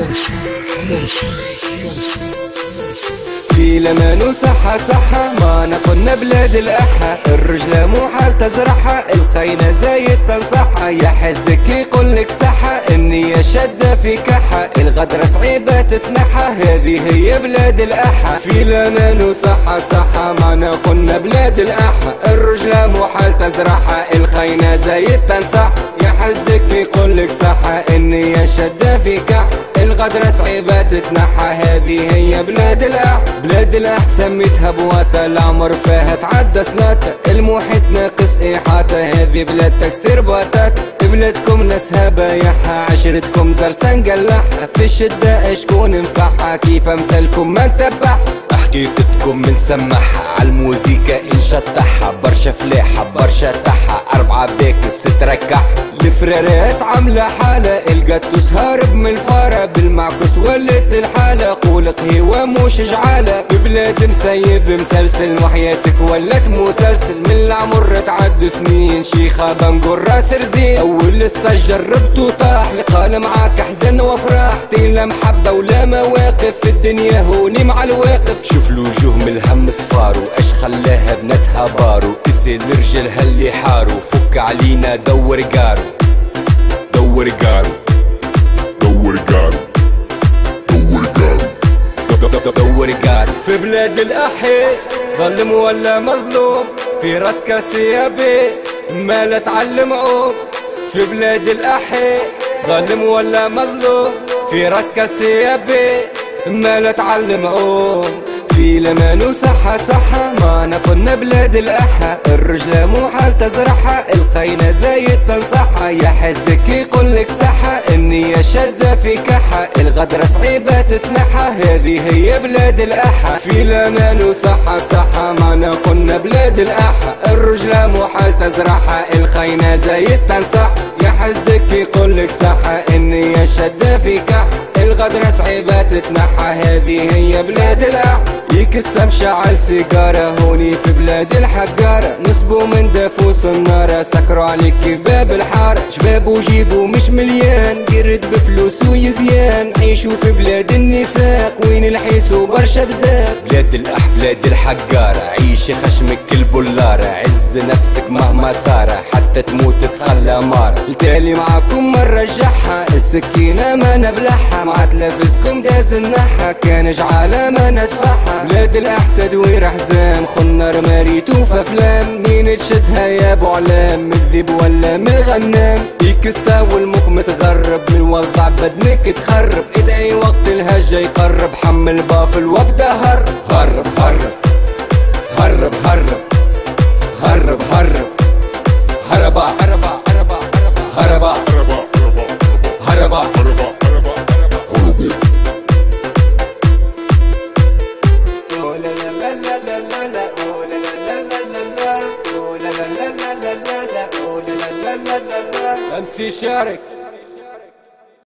في لمن وصحة صحة ما نقولنا بلاد الأحة، الرجلة مو حال تزرعها، الخينة زايد تنصحها، يا حسدك يقولك صحة، النية شدة في كحة، الغدرة صعيبة تتنحى، هذه هي بلاد الأحة. في لمن وصحة صحة ما نقولنا بلاد الأحة، الرجلة مو حال تزرعها، الخينة زايد تنصحها، يا حسدك يقولك صحة، النية شدة في كحة، الغدرة صعيبة تتنحى، هذه هي بلاد الأح. بلاد الأح سميتها بواتا، العمر فيها تعدى سناتا، المحيط ناقص إحاطة، هذه بلاد تكسير بواتات، بلادكم ناسها بايعها، عشرتكم زرسة نقلعها، في الشدة شكون نفعها، كيف أمثالكم ما نتبعها، حقيقتكم منسمعها، عالموزيكا نشطحها، برشا فلاحة برشا تحها، 4 بيك 6 ركعها، الفرارات عاملة حالة، القطوس هارب من الفارة، بالمعكوس ولت الحالة، قولك هوا مش جعالة، ببلاد مسيب مسلسل، وحياتك ولت مسلسل، من العمر تعد سنين، شيخة بنقول راس رزين، أول استاج جربت وطاح، لقال معاك حزن وفراح، لا محبة ولا مواقف، في الدنيا هوني مع الواقف، شوف الوجوه من الهم صفارو، اش خلاها بنتها بارو، اسال رجالها اللي حارو، فك علينا دور قارو، دور قارو، دور قارو، دور قارو، دور قارو. في بلاد الأحي ظلم ولا مظلوم، في راس كاسيابي ما لا تعلم عوم، في بلاد الأحي ظلم ولا مظلوم، في راس كاسيابي ما لا تعلم عوم. في لمن وصحة صحة ما نقولنا بلاد الأحة، الرجلة مو حال تزرعها، الخينة زايد تنصحها، يا حسدك يقولك صحة، النية شدة في كحة، الغدرة صعيبة تتنحى، هذه هي بلاد الأحة. في لمن وصحة صحة ما نقولنا بلاد الأحة، الرجلة مو حال تزرعها، الخينة زايد تنصحها، يا حسدك يقولك صحة، النية شدة في كحة، الغدرة صعيبة تتنحى، هذه هي بلاد الأحة. يكسم شعل سيجارة هوني في بلاد الحجارة، نصبوا من دافوس النارة، سكروا عليك باب الحارة، شباب وجيبوا مش مليان، قرد بفلوس ويزيان، عيشوا في بلاد النفاق، وين الحيس وبرشا بزاق، بلاد الأح بلاد الحجارة، عيش خشمك البولارة، عز نفسك مهما صار، حتى تموت تخلى مارة، التالي معاكم مرة رجعها، السكينة ما نبلعها، مع تلافزكم داز النحة، كان جعالة ما ندفعها، بلاد الأح تدوير حزام، خنر ماريتو في افلام، مين تشدها يا ابو علام، من الذيب ولا من الغنام، يكستا والمخ متغرب، من وضع بدنك تخرب، ادعي وقت الهجة يقرب، حمل بافل وابدا هرب، هرب هرب هرب هرب هرب هرب هربا هربا هربا هربا هربا هربا. امسي شارك